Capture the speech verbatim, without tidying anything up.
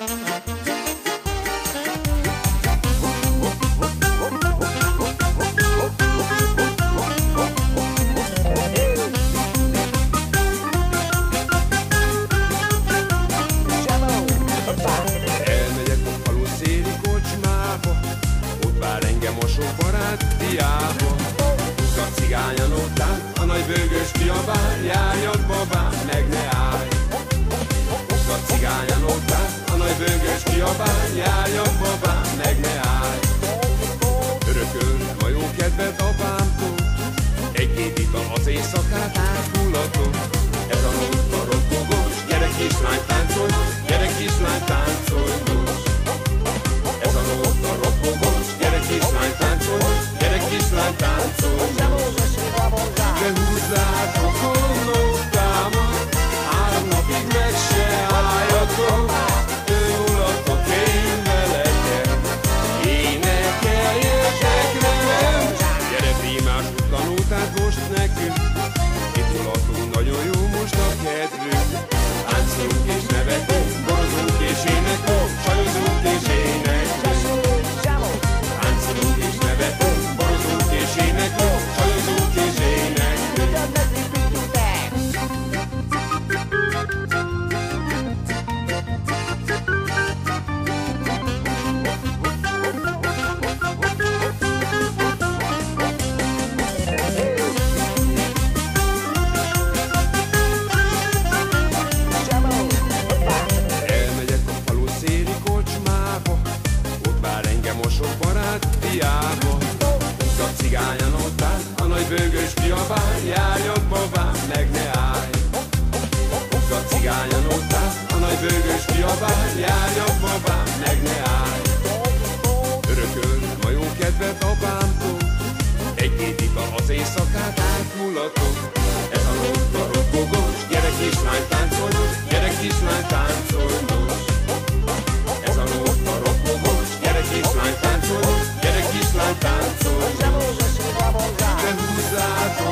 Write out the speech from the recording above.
Diába, a cigányan után, a nagy bőgős kiabál, járjon babám, meg ne állj. A cigányan után, a nagy bőgős kiabál, járjon babám, meg ne állj. Örököltem a jó kedvet apámtól, egy-két ital az éjszakát átmulatom. Ez a nóta rokkogós, gyere kislány táncolj, gyere kislány táncolj most. Ez a nóta rokkogós, gyere kislány táncolj, gyere kislány táncolj most. De húzzátok a nótámat, három napig meg se álljatok. Tőlatok én veletek, énekeljetek velem. Gyere prímás, a nótát most nekünk, itulatunk nagyon jó most a kedvünk. Táncolunk és nevetünk, borozunk és éneklünk, csajozunk és éneklünk. Táncolunk és nevetünk, borozunk és éneklünk, csajozunk és éneklünk. Elmegyek a falu széli kocsmába, ott vár engem a sok barát diába. A cigányan ott áll, a nagy bőgős kiabál, járjon babám, meg ne állj. A cigányan ott áll, a nagy bőgős kiabál, járjon babám, meg ne állj. Örököltem a jó kedvet apámtól, egy-két ital az éjszakát átmulatom. Ez a nóta rokkogós, gyere kislány táncolj most, gyere kislány táncolj most. Ez a nóta rokkogós, gyere kislány táncolj most, gyere kislány táncolj most. De húzzátok